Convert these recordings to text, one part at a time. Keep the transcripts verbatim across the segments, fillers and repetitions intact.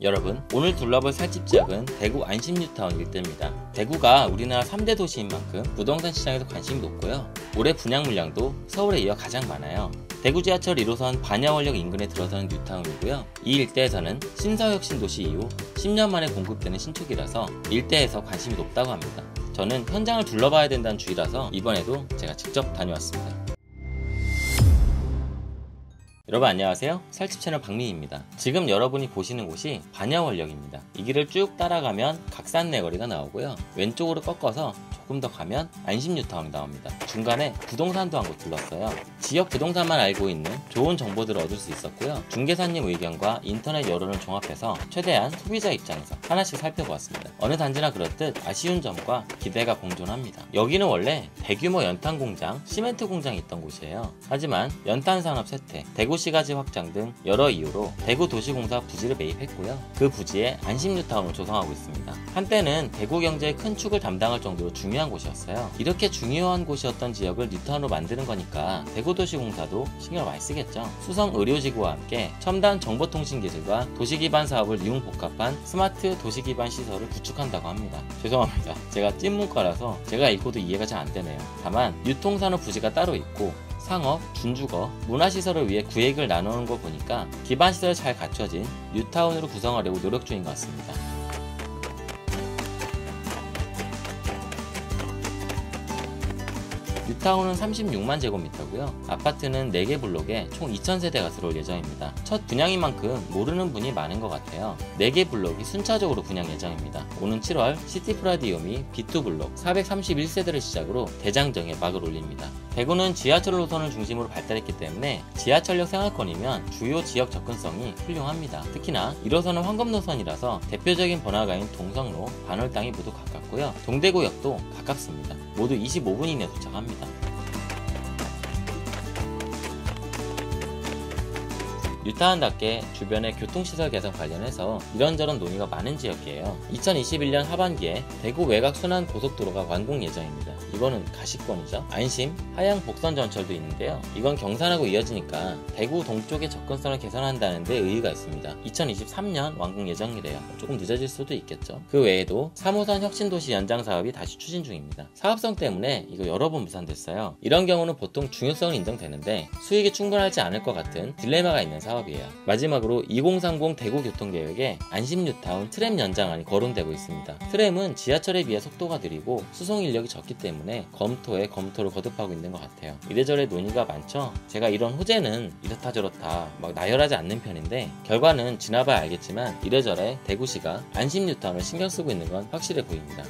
여러분, 오늘 둘러볼 살집 지역은 대구 안심 뉴타운 일대입니다. 대구가 우리나라 삼 대 도시인 만큼 부동산 시장에서 관심이 높고요. 올해 분양 물량도 서울에 이어 가장 많아요. 대구 지하철 일 호선 반야원역 인근에 들어서는 뉴타운이고요. 이 일대에서는 신서혁신도시 이후 십 년 만에 공급되는 신축이라서 일대에서 관심이 높다고 합니다. 저는 현장을 둘러봐야 된다는 주의라서 이번에도 제가 직접 다녀왔습니다. 여러분 안녕하세요. 살집 채널 박민희입니다. 지금 여러분이 보시는 곳이 반야원역입니다. 이 길을 쭉 따라가면 각산내거리가 나오고요. 왼쪽으로 꺾어서 조금 더 가면 안심 뉴타운이 나옵니다. 중간에 부동산도 한 곳 들렀어요. 지역 부동산만 알고 있는 좋은 정보들을 얻을 수 있었고요. 중개사님 의견과 인터넷 여론을 종합해서 최대한 소비자 입장에서 하나씩 살펴보았습니다. 어느 단지나 그렇듯 아쉬운 점과 기대가 공존합니다. 여기는 원래 대규모 연탄 공장, 시멘트 공장이 있던 곳이에요. 하지만 연탄 산업 쇠퇴, 대구시가지 확장 등 여러 이유로 대구도시공사 부지를 매입했고요. 그 부지에 안심 뉴타운을 조성하고 있습니다. 한때는 대구 경제의 큰 축을 담당할 정도로 중요한 곳이었어요. 이렇게 중요한 곳이었던 지역을 뉴타운으로 만드는 거니까 대구도시공사도 신경을 많이 쓰겠죠. 수성 의료지구와 함께 첨단 정보통신기술과 도시기반 사업을 융복합한 스마트 도시기반 시설을 구축한다고 합니다. 죄송합니다. 제가 찐문과라서 제가 읽고도 이해가 잘 안되네요. 다만 유통산업 부지가 따로 있고 상업, 준주거, 문화시설을 위해 구획을 나누는 거 보니까 기반시설이 잘 갖춰진 뉴타운으로 구성하려고 노력 중인 것 같습니다. 뉴타운은 삼십육만 제곱미터고요. 아파트는 네 개 블록에 총 이천 세대가 들어올 예정입니다. 첫 분양인 만큼 모르는 분이 많은 것 같아요. 네 개 블록이 순차적으로 분양 예정입니다. 오는 칠월 시티프라디움이 비 투 블록 사백삼십일 세대를 시작으로 대장정에 막을 올립니다. 대구는 지하철 노선을 중심으로 발달했기 때문에 지하철역 생활권이면 주요 지역 접근성이 훌륭합니다. 특히나 일 호선은 황금노선이라서 대표적인 번화가인 동성로, 반월당이 모두 가깝고요. 동대구역도 가깝습니다. 모두 이십오 분 이내에 도착합니다. 뉴타운답게 주변의 교통시설 개선 관련해서 이런저런 논의가 많은 지역이에요. 이천이십일 년 하반기에 대구 외곽 순환 고속도로가 완공 예정입니다. 이거는 가시권이죠. 안심, 하양 복선 전철도 있는데요. 이건 경산하고 이어지니까 대구 동쪽의 접근성을 개선한다는 데 의의가 있습니다. 이천이십삼 년 완공 예정이래요. 조금 늦어질 수도 있겠죠. 그 외에도 삼 호선 혁신도시 연장 사업이 다시 추진 중입니다. 사업성 때문에 이거 여러 번 무산됐어요. 이런 경우는 보통 중요성은 인정되는데 수익이 충분하지 않을 것 같은 딜레마가 있는 사업이에요. 마지막으로 이천삼십 대구교통계획에 안심 뉴타운 트램 연장안이 거론되고 있습니다. 트램은 지하철에 비해 속도가 느리고 수송 인력이 적기 때문에 검토에 검토를 거듭하고 있는 것 같아요. 이래저래 논의가 많죠. 제가 이런 호재는 이렇다 저렇다 막 나열하지 않는 편인데 결과는 지나봐야 알겠지만 이래저래 대구시가 안심 뉴타운을 신경 쓰고 있는 건 확실해 보입니다.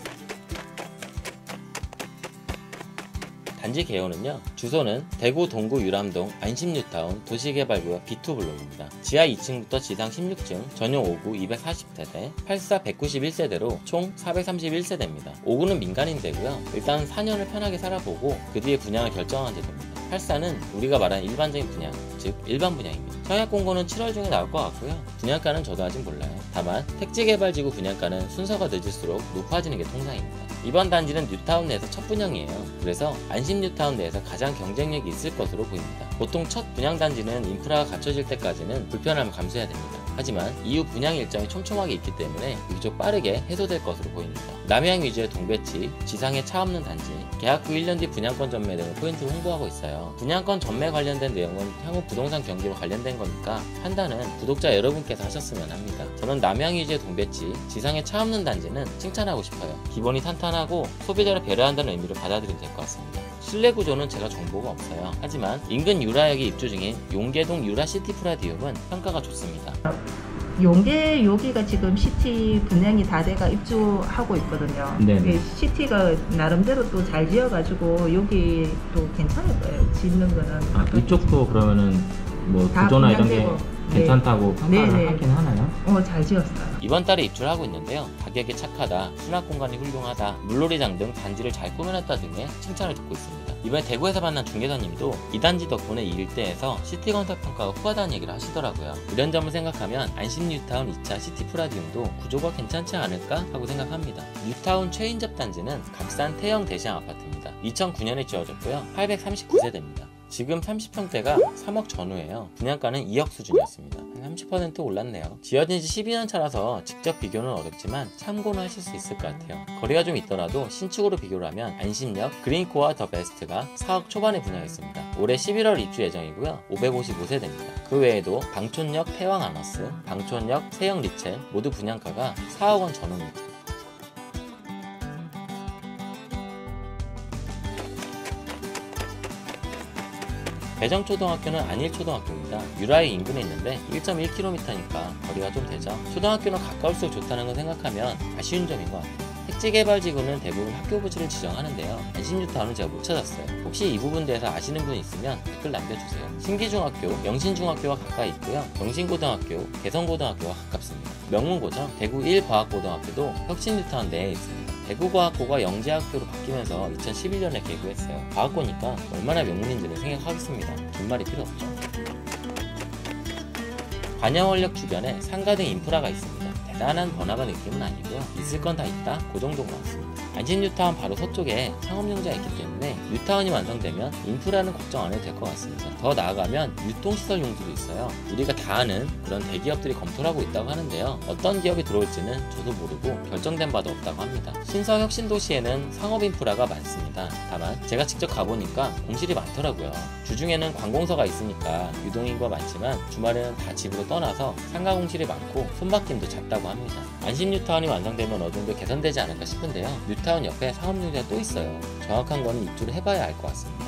단지 개요는요, 주소는 대구 동구 유람동 안심 뉴타운 도시개발구역 비 투 블록입니다. 지하 이 층부터 지상 십육 층, 전용 오 구 이백사십 세대, 팔 사 백구십일 세대로 총 사백삼십일 세대입니다. 오 구는 민간임대고요. 일단 사 년을 편하게 살아보고 그 뒤에 분양을 결정한 제도입니다. 팔 사는 우리가 말하는 일반적인 분양, 즉 일반 분양입니다. 청약 공고는 칠월 중에 나올 것 같고요. 분양가는 저도 아직 몰라요. 다만 택지개발지구 분양가는 순서가 늦을수록 높아지는 게 통상입니다. 이번 단지는 뉴타운 내에서 첫 분양이에요. 그래서 안심 뉴타운 내에서 가장 경쟁력이 있을 것으로 보입니다. 보통 첫 분양 단지는 인프라가 갖춰질 때까지는 불편함을 감수해야 됩니다. 하지만 이후 분양 일정이 촘촘하게 있기 때문에 비교적 빠르게 해소될 것으로 보입니다. 남해안 위주의 동배치, 지상에 차 없는 단지, 계약 후 일 년 뒤 분양권 전매 등을 포인트로 홍보하고 있어요. 분양권 전매 관련된 내용은 향후 부동산 경기와 관련된 거니까 판단은 구독자 여러분께서 하셨으면 합니다. 저는 남해안 위주의 동배치, 지상에 차 없는 단지는 칭찬하고 싶어요. 기본이 탄탄하고 소비자를 배려한다는 의미로 받아들이면 될 것 같습니다. 실내 구조는 제가 정보가 없어요. 하지만 인근 유라역에 입주 중인 용계동 유라 시티프라디움은 평가가 좋습니다. 용계 여기가 지금 시티 분양이 다 돼가 입주하고 있거든요. 네. 시티가 나름대로 또 잘 지어가지고 여기도 괜찮을 거예요. 짓는 거는. 아, 이쪽도 그러면은 뭐 구조나 이런 게 괜찮다고 네. 평가를 네네. 하긴 하나요? 어, 잘 지었어요. 이번 달에 입주를 하고 있는데요. 가격이 착하다, 수납 공간이 훌륭하다, 물놀이장 등 단지를 잘 꾸며놨다 등의 칭찬을 듣고 있습니다. 이번에 대구에서 만난 중개사님도 이 단지 덕분에 이 일대에서 시티 건설 평가가 후하다는 얘기를 하시더라고요. 이런 점을 생각하면 안심 뉴타운 이 차 시티프라디움도 구조가 괜찮지 않을까 하고 생각합니다. 뉴타운 최인접 단지는 각산 태형 대시양 아파트입니다. 이천구 년에 지어졌고요. 팔백삼십구 세대입니다. 지금 삼십 평대가 삼억 전후예요. 분양가는 이억 수준이었습니다. 삼십 퍼센트 올랐네요. 지어진 지 십이 년 차라서 직접 비교는 어렵지만 참고는 하실 수 있을 것 같아요. 거리가 좀 있더라도 신축으로 비교를 하면 안심역, 그린코어 더 베스트가 사억 초반에 분양했습니다. 올해 십일월 입주 예정이고요. 오백오십오 세대입니다. 그 외에도 방촌역 태왕 아너스, 방촌역 세영 리첼 모두 분양가가 사억 원 전후입니다. 배정초등학교는 안일초등학교입니다. 유라의 인근에 있는데 일 점 일 킬로미터니까 거리가 좀 되죠. 초등학교는 가까울수록 좋다는 걸 생각하면 아쉬운 점인 것 같아요. 택지개발지구는 대부분 학교 부지를 지정하는데요. 안심뉴타운은 제가 못 찾았어요. 혹시 이 부분 대해서 아시는 분 있으면 댓글 남겨주세요. 신기중학교, 영신중학교와 가까이 있고요. 영신고등학교, 개성고등학교와 가깝습니다. 명문고죠. 대구 일 과학고등학교도 혁신뉴타운 내에 있습니다. 대구과학고가 영재학교로 바뀌면서 이천십일 년에 개교했어요. 과학고니까 얼마나 명문인지는 생각하겠습니다. 긴 말이 필요 없죠. 관여원역 주변에 상가 등 인프라가 있습니다. 대단한 번화가 느낌은 아니고요. 있을 건 다 있다? 그 정도로 나왔습니다. 안심뉴타운 바로 서쪽에 상업용지가 있기 때문에 뉴타운이 완성되면 인프라는 걱정 안 해도 될 것 같습니다. 더 나아가면 유통시설 용지도 있어요. 우리가 다 아는 그런 대기업들이 검토를 하고 있다고 하는데요. 어떤 기업이 들어올지는 저도 모르고 결정된 바도 없다고 합니다. 신서 혁신도시에는 상업 인프라가 많습니다. 다만 제가 직접 가보니까 공실이 많더라고요. 주중에는 관공서가 있으니까 유동인구가 많지만 주말에는 다 집으로 떠나서 상가 공실이 많고 손바뀜도 잦다고 합니다. 안심뉴타운이 완성되면 어느 정도 개선되지 않을까 싶은데요. 뉴타운 옆에 상업용지가 또 있어요. 정확한 거는 입주를 해봐야 알 것 같습니다.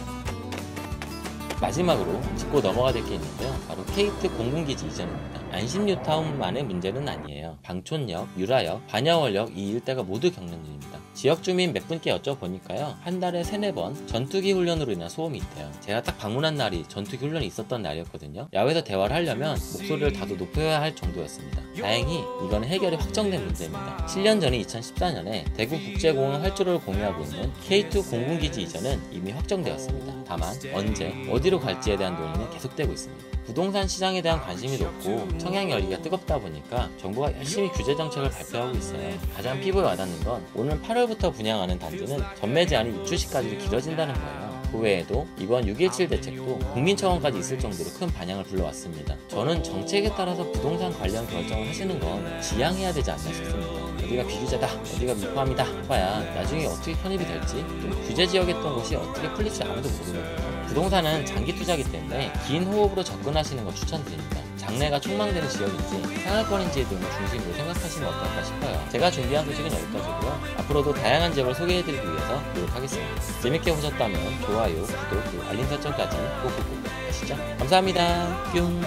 마지막으로 짚고 넘어가 될 게 있는데요. 바로 케이트 공군기지 이전입니다. 안심뉴타운만의 문제는 아니에요. 방촌역, 유라역, 반야월역 이 일대가 모두 겪는 일입니다. 지역 주민 몇 분께 여쭤보니까요. 한 달에 세네 번 전투기 훈련으로 인한 소음이 있대요. 제가 딱 방문한 날이 전투기 훈련이 있었던 날이었거든요. 야외에서 대화를 하려면 목소리를 다소 높여야 할 정도였습니다. 다행히 이건 해결이 확정된 문제입니다. 칠 년 전인 이천십사 년에 대구국제공항 활주로를 공유하고 있는 케이투 공군기지 이전은 이미 확정되었습니다. 다만 언제, 어디로 갈지에 대한 논의는 계속되고 있습니다. 부동산 시장에 대한 관심이 높고 청약 열기가 뜨겁다 보니까 정부가 열심히 규제 정책을 발표하고 있어요. 가장 피부에 와닿는 건 오늘 팔월부터 분양하는 단지는 전매 제한이 입주 시까지도 길어진다는 거예요. 그 외에도 이번 육 일칠 대책도 국민청원까지 있을 정도로 큰 반향을 불러왔습니다. 저는 정책에 따라서 부동산 관련 결정을 하시는 건 지양해야 되지 않나 싶습니다. 어디가 비규제다, 어디가 미포함이다 해봐야 나중에 어떻게 편입이 될지, 또 규제 지역이었던 곳이 어떻게 풀릴지 아무도 모르거든요. 부동산은 장기 투자이기 때문에 긴 호흡으로 접근하시는 걸 추천드립니다. 장래가 촉망되는 지역인지 생활권인지 등을 중심으로 생각하시면 어떨까 싶어요. 제가 준비한 소식은 여기까지고요. 앞으로도 다양한 지역을 소개해드리기 위해서 노력하겠습니다. 재밌게 보셨다면 좋아요, 구독, 그리고 알림 설정까지 꼭꼭꼭 하시죠. 감사합니다. 뿅.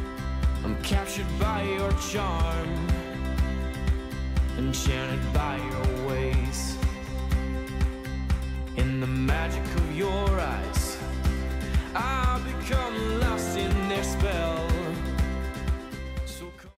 Captured by your charm, enchanted by your